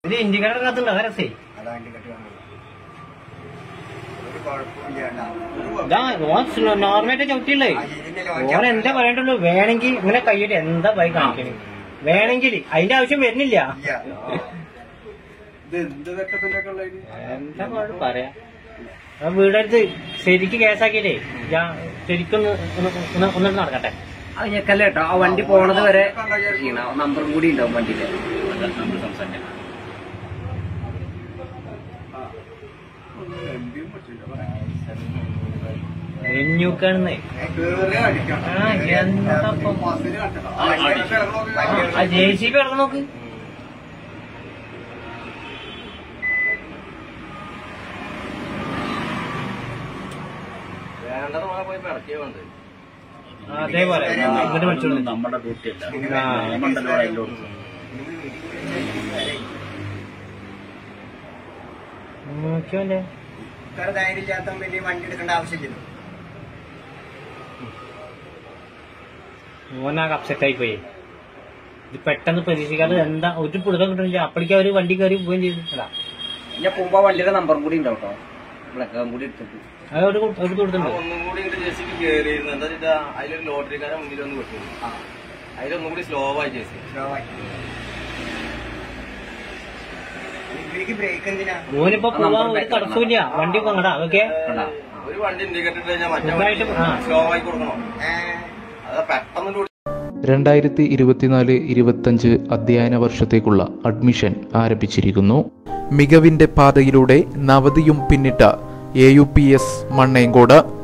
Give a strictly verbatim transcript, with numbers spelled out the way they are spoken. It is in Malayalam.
ഇത് ഇൻഡിക്കേറ്ററിനകത്തുണ്ടോ രസേ നോർമലായിട്ട് ചവിട്ടിയുള്ളേ ഓൻ എന്താ പറയണ്ടുള്ളൂ വേണമെങ്കിൽ ഇങ്ങനെ കയ്യിട്ട് എന്താ ബൈക്ക് കാണിക്കണേ വേണമെങ്കിൽ അതിന്റെ ആവശ്യം വരുന്നില്ല എന്താ പറയാ വീടടുത്ത് ശരിക്ക് കേസാക്കിയിട്ടേ ഞാൻ ശരിക്കും ഒന്നിട്ട് നടക്കട്ടെ അത് ഞെക്കല്ലേ കേട്ടോ ആ വണ്ടി പോണത് വരെ നമ്പറും കൂടി ഉണ്ടാവും വണ്ടിയില് എഞ്ഞൂക്കാണെന്നേ ആ ജെ സി ബി കിടന്ന് നോക്ക് അതേപോലെ ഇങ്ങോട്ട് വിളിച്ചോളൂ നമ്മുടെ നോക്കിയോല്ലേ ധൈര്യമില്ലാത്ത വലിയ വണ്ടി എടുക്കേണ്ട ആവശ്യമില്ല മോനാകെ അപ്സെറ്റ് ആയി പോയി ഇത് പെട്ടെന്ന് പ്രതീക്ഷിക്കാതെ എന്താ ഒരു പിടുത്തം കിട്ടുന്നില്ല അപ്പഴേക്കും അവര് വണ്ടി കയറി പോവുകയും ചെയ്തു ഞാൻ പോകുമ്പോ വണ്ടിയുടെ നമ്പറും കൂടി ഉണ്ടാവും കേട്ടോ ബ്ലക്കും കൂടി എടുത്തിട്ട് അത് കൊടുത്തിട്ടുണ്ടോ ഒന്നും കൂടി ജെസിക്ക് കയറിയിരുന്നു എന്താ വെച്ചാ അതിലൊരു ലോട്ടറിക്കാരൻ മുന്നിൽ വന്ന് വിട്ടു അതിലൊന്നും കൂടി സ്ലോ ആയി ജെസി മോനിപ്പോ പോവാൻ ഒരു തടസ്സമില്ല വണ്ടി പോകണ്ട അതൊക്കെ ഒരു വണ്ടി ഇൻഡിക്കേറ്റർ കഴിഞ്ഞാൽ മറ്റേ സ്ലോ ആയി കൊടുക്കണോ അത് പെട്ടെന്ന് രണ്ടായിരത്തി ഇരുപത്തിനാല് ഇരുപത്തഞ്ച് അധ്യയന വർഷത്തേക്കുള്ള അഡ്മിഷൻ ആരംഭിച്ചിരിക്കുന്നു. മികവിന്റെ പാതയിലൂടെ നവതിയും പിന്നിട്ട A U P S Mannengode